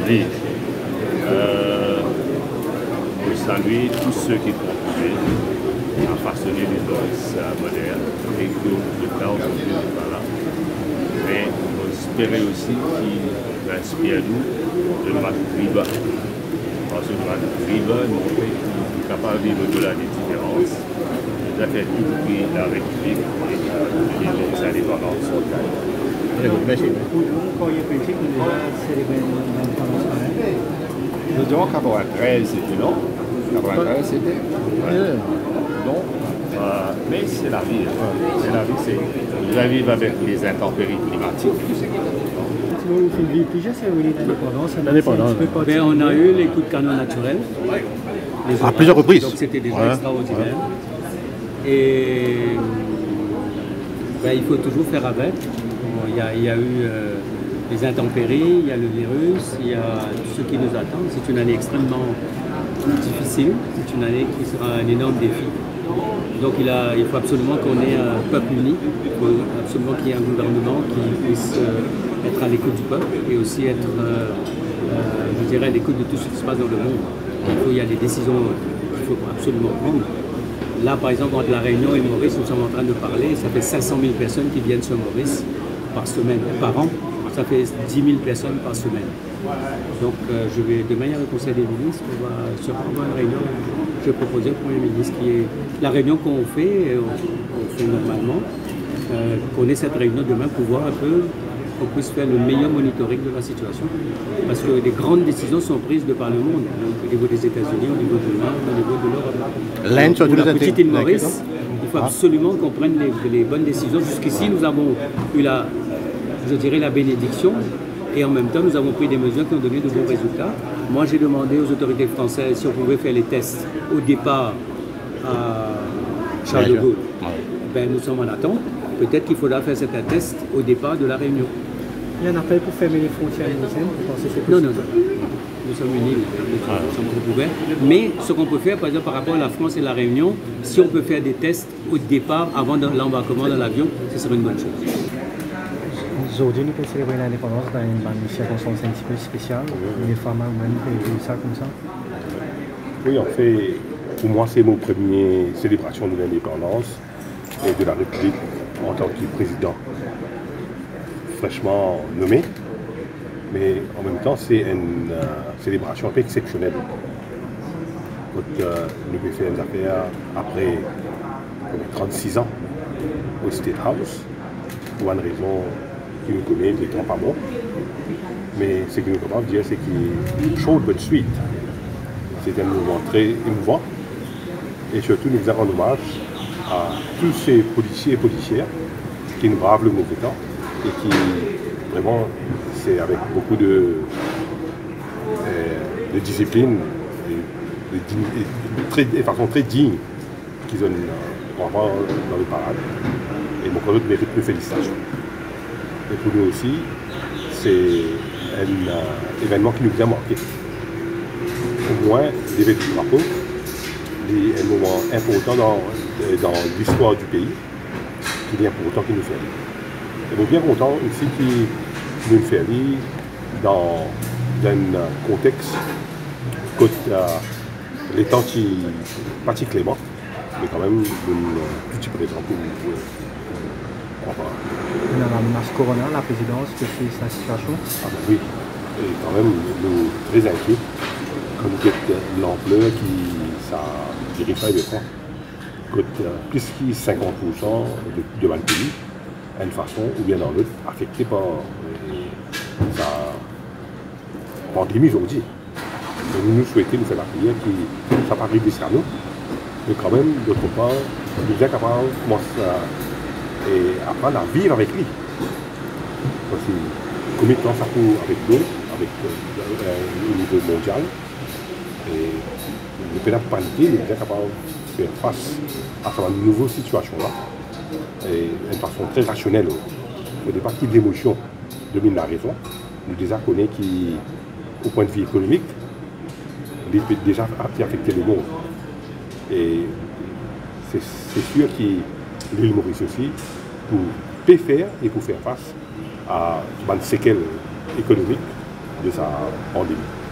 Oui. Je salue tous ceux qui contribuent à façonner les Maurice modernes et que le cas aujourd'hui n'est pas là. Mais on espérait aussi qu'il inspire nous de notre riba. Parce que notre riba nous fait qu'il est capable de vivre au-delà des différences. Nous a fait tout pour la République et de sa indépendance. Merci. Nous disons 93 c'était non. 93 c'était. Ouais. Donc, mais c'est la vie. C'est la vie, c'est. Nous vivons avec les intempéries climatiques. L'indépendance. Ben, on a eu les coups de canon naturels. À plusieurs reprises. Donc c'était déjà extraordinaire. Et ben, il faut toujours faire avec. Bon, il y a eu les intempéries, il y a le virus, il y a tout ce qui nous attend. C'est une année extrêmement difficile, c'est une année qui sera un énorme défi. Donc il faut absolument qu'on ait un peuple uni, il faut absolument qu'il y ait un gouvernement qui puisse être à l'écoute du peuple et aussi être, je dirais, à l'écoute de tout ce qui se passe dans le monde. Il y a des décisions qu'il faut absolument prendre. Là, par exemple, entre La Réunion et Maurice, nous sommes en train de parler, ça fait 500 000 personnes qui viennent sur Maurice par semaine, par an. Ça fait 10 000 personnes par semaine. Donc, demain, il y a le Conseil des ministres, on va sûrement avoir une réunion. Je vais proposer au Premier ministre qui est la réunion qu'on fait normalement, qu'on ait cette réunion demain pour voir un peu qu'on puisse faire le meilleur monitoring de la situation. Parce que les grandes décisions sont prises de par le monde, au niveau des États-Unis, au niveau de l'Inde, au niveau de l'Europe. Pour la petite île Maurice, il faut absolument qu'on prenne les bonnes décisions. Jusqu'ici, nous avons eu la bénédiction, et en même temps, nous avons pris des mesures qui ont donné de bons résultats. Moi, j'ai demandé aux autorités françaises si on pouvait faire les tests au départ à Charles de Gaulle. Ben, nous sommes en attente. Peut-être qu'il faudra faire cet test au départ de la Réunion. Il y a un appel pour fermer les frontières initiales, vous pensez que c'est possible? Non. Nous sommes unis, nous sommes trop ouverts. Mais ce qu'on peut faire, par exemple, par rapport à la France et la Réunion, si on peut faire des tests au départ, avant l'embarquement dans l'avion, ce serait une bonne chose. Aujourd'hui, nous pouvons célébrer l'indépendance dans une circonstance un petit peu spéciale. Les femmes même peuvent ça comme ça. Oui, en fait, pour moi, c'est mon premier célébration de l'indépendance et de la République en tant que président fraîchement nommé. Mais en même temps, c'est une célébration un peu exceptionnelle. Quand nous avons fait une affaire après 36 ans au State House, pour une raison qui nous connaît des temps pas bon. Mais ce que nous pouvons dire, c'est qu'il est chaud but suite. C'est un moment très émouvant. Et surtout, nous faisons un hommage à tous ces policiers et policières qui nous bravent le mauvais temps et qui, vraiment, c'est avec beaucoup de discipline et de façon très digne qu'ils ont vraiment dans le parade. Et mon collègue mérite de félicitations. Et pour nous aussi, c'est un événement qui nous a marqué. Au moins, l'événement du drapeau est un moment important dans l'histoire du pays, qui est important qu'il nous fait. Et nous sommes bien contents aussi qu'il nous fait dans un contexte que les temps qui pas si clément, mais quand même un petit présent pour nous. La menace Corona, la présidence, que c'est sa situation? Oui, et quand même, nous très inquiets quand nous avons l'ampleur qui ça dirige pas de fois. Plus que 50% de le pays, d'une façon ou bien dans l'autre, affecté par sa pandémie aujourd'hui. Nous souhaitons nous faire la prière qui ça pas arriver à nous, mais quand même, d'autre part, nous sommes capables de commencer et apprendre à vivre avec lui. Parce que combien de temps ça court avec nous, avec au niveau mondial, et le pays n'a pas paniqué, nous sommes capables de faire face à cette nouvelle situation-là, et d'une façon très rationnelle. Au départ, toute l'émotion domine la raison. Nous déjà connaissons qu'au point de vue économique, il peut déjà affecter le monde. Et c'est sûr que l'île Maurice aussi, pour faire et pour faire face à une séquelle économique de sa pandémie.